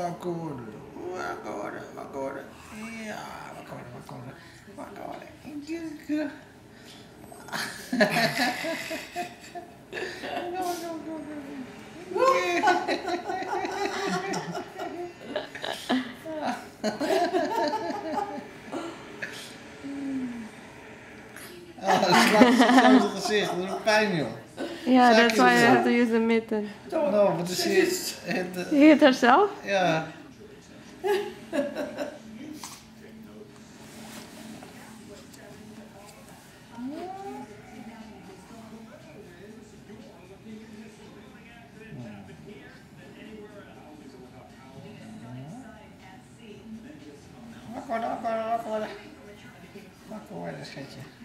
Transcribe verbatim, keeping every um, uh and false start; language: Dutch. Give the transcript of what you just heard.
wakker worden. Wakker worden, wakker worden. Ja, wakker worden, wakker worden. Wakker worden. Oh, dat slaat zo in het gezicht. Dat doet pijn, joh. Yeah, that's why I have to use the mitten. No, but she hit the... You hit herself? Ja. Wakker worden, wakker worden, wakker worden. Wakker worden, schatje.